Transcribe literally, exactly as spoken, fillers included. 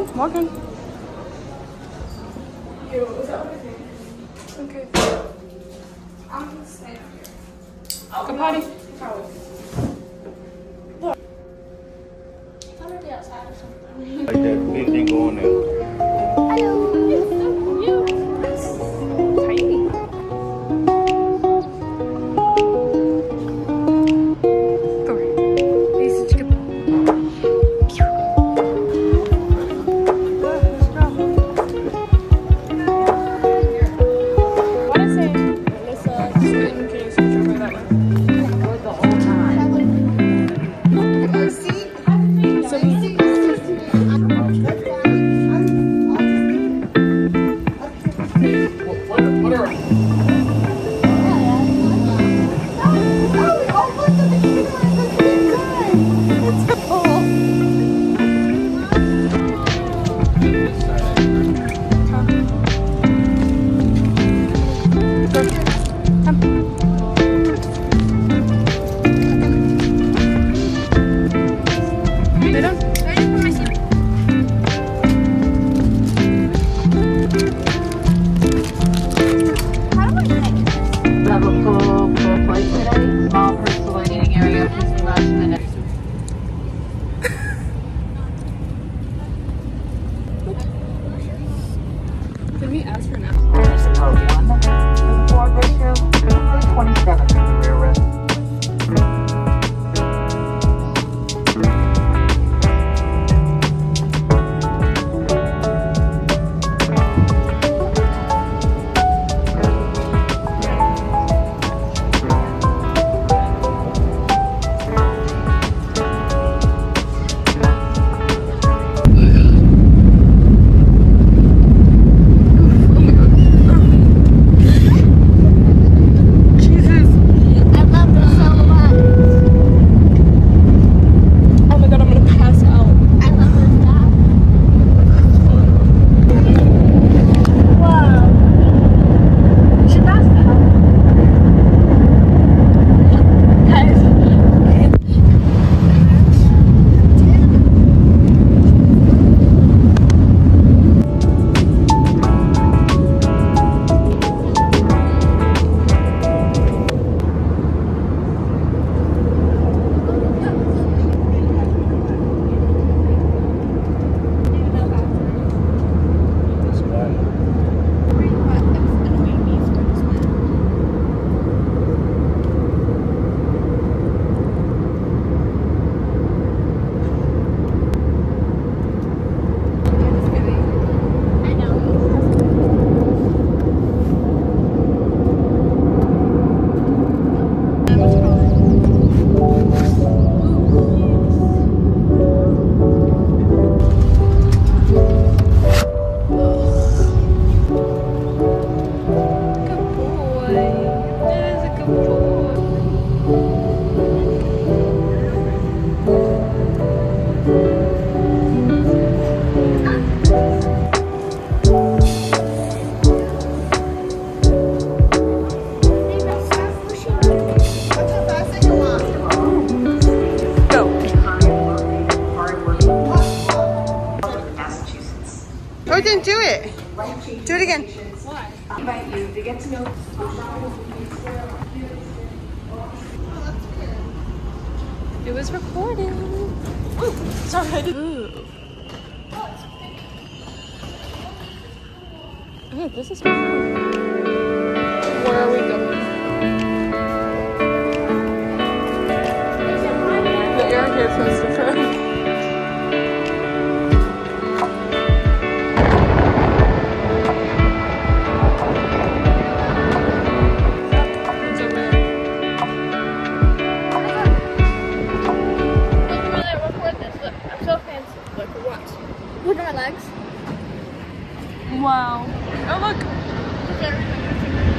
on, walking. Okay. I'm gonna stay up here. Go potty. Look. I'm gonna be outside or something. Like that big thing going there. Hello. It's so cute. Tiny. Thor. He's such a good boy. Can we ask for now? one with a forward ratio twenty-seven in the rear rest. Oh, didn't do it. Do it again. Why? I invite you to get to know. It was recording. Ooh, sorry, I didn't. Ooh. Okay, this is fun. Where are we going? The air here feels different. Look at my legs. Wow. Oh, look. Look at everything.